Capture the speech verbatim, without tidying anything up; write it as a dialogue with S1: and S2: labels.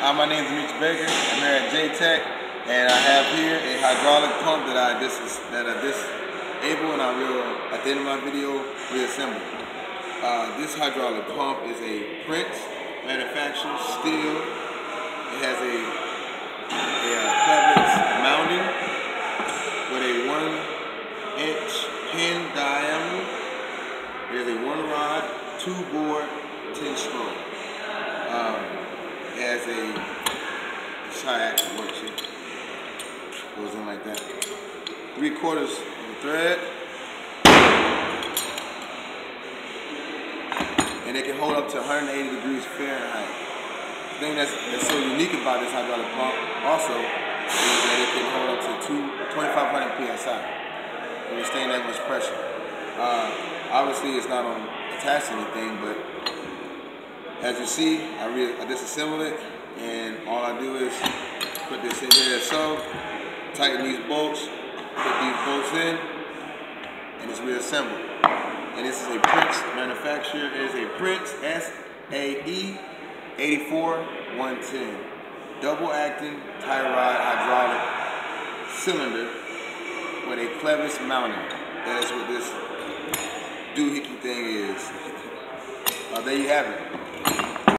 S1: Hi, my name is Mitch Baker. I'm here at J Tech, and I have here a hydraulic pump that I dis that I disable, and I will, at the end of my video, reassemble. Uh, this hydraulic pump is a Prince manufactured steel. It has a a uh, clevis mounting with a one inch pin diameter. It is a one rod, two bore, ten stroke. Um, It has a, this is how it actually works here. Goes in like that. Three quarters of the thread. And it can hold up to one hundred eighty degrees Fahrenheit. The thing that's, that's so unique about this hydraulic pump also is that it can hold up to twenty-five hundred P S I. It will withstand that much pressure. Uh, obviously it's not on attached to anything, but as you see, I, re I disassemble it, and all I do is put this in here so, tighten these bolts, put these bolts in, and it's reassembled. And this is a Prince manufacturer. It is a Prince S A E eighty-four one ten. Double acting tie rod hydraulic cylinder with a clevis mounting. That is what this doohickey thing is. Uh, there you have it.